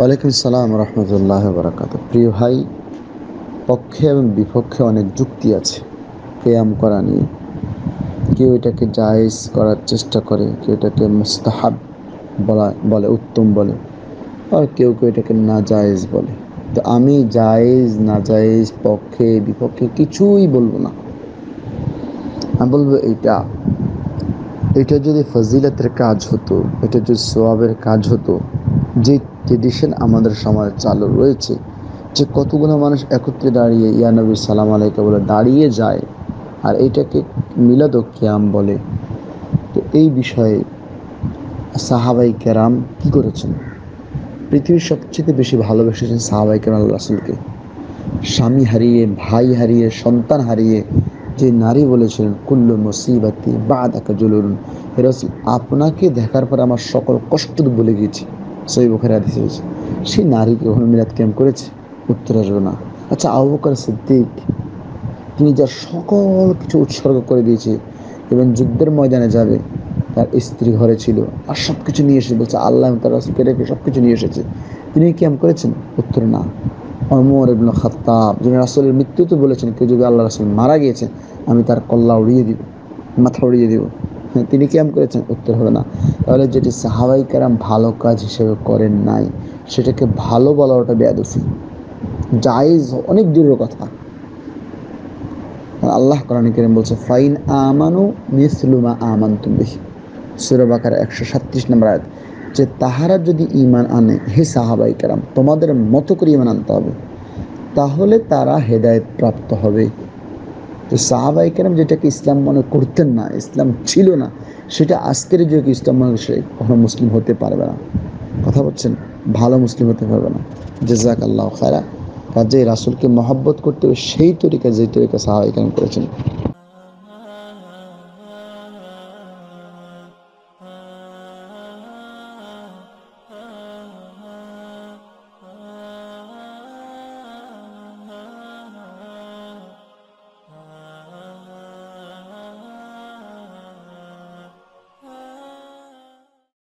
ওয়ালাইকুম আসসালাম রহমতুল্লাহ বরাকাত। প্রিয় ভাই, পক্ষে এবং বিপক্ষে অনেক যুক্তি আছে কিয়াম করা নিয়ে। কেউ এটাকে জায়েজ করার চেষ্টা করে, কেউ এটাকে মুস্তাহাব বলে, উত্তম বলে, আর কেউ কেউ এটাকে নাজায়েজ বলে। তো আমি জায়েজ নাজায়েজ পক্ষে বিপক্ষে কিছুই বলবো না। আমি বলবো এটা যদি ফজিলতের কাজ হতো, এটা যদি সোয়াবের কাজ হতো, যে ট্রেডিশন আমাদের সমাজে চালু রয়েছে, যে কতগুলো মানুষ একত্রে দাঁড়িয়ে ইয়া নবী সালাম আলাইকা বলে দাঁড়িয়ে যায়, আর এইটাকে মিলাদ ও কিয়াম বলে। তো এই বিষয়ে সাহাবাই কেরাম কি করেছেন? পৃথিবীর সবচেয়ে বেশি ভালোবেসেছেন সাহাবাই কেরাম আল্লাহ রাসূলকে। স্বামী হারিয়ে, ভাই হারিয়ে, সন্তান হারিয়ে যে নারী বলেছিলেন কুল্লু মুসিবাতি বাদাকা জুলুন, হে রাসূল, আপনাকে দেখার পর আমার সকল কষ্ট ভুলে গেছি। সহিহ বুখারী হাদিস রয়েছে। সেই নারী কি কখনো মিলাদ কিয়াম করেছে? উত্তর আসবে না। আচ্ছা, আবু বকর সিদ্দিক, তিনি যার সকল কিছু উৎসর্গ করে দিয়েছে এবং যুদ্ধের ময়দানে যাবে, তার স্ত্রী ঘরে ছিল, আর সব কিছু নিয়ে এসে বলছে আল্লাহ তার রাসূলকে রেখে সব কিছু নিয়ে এসেছে, তিনি কিয়াম করেছেন? উত্তর না। ওমর ইবনে খাত্তাব, যিনি রাসূলের মৃত্যুতে বলেছেন কেউ যদি আল্লাহ রাসূল মারা গিয়েছে আমি তার কল্লা উড়িয়ে দিব, মাথা উড়িয়ে দিব, হ্যাঁ, তিনি কিয়াম করেছেন? উত্তর হবে না। তাহলে যেটি সাহাবাই কেরাম ভালো কাজ হিসেবে করেন নাই, সেটাকে ভালো বলা ওটা বেয়াদবি। জায়েজ অনেক দূরের কথা। আল্লাহ কোরআনে কারীম বলছে ফাইন আমানু মিসলু মা আমানতুম বিহি, সূরা বাকারা 137 নম্বর আয়াত, যে তাহারা যদি ঈমান আনে, হে সাহাবায়ে কেরাম তোমাদের মতো করে ঈমান আনতে হবে, তাহলে তারা হেদায়েত প্রাপ্ত হবে। তো সাহাবায়ে কেরাম যেটাকে ইসলাম মনে করতেন না, ইসলাম ছিল না, সেটা আজকের যুগে ইসলাম মনে করে কখনো মুসলিম হতে পারবে না। কথা বলছেন? ভালো মুসলিম হতে পারবে না। জাযাকাল্লাহু খায়রা। কাজেই রাসূলকে মহব্বত করতে হবে সেই তরিকা, যে তরিকা সাহাবায়ে কেরাম করেছেন।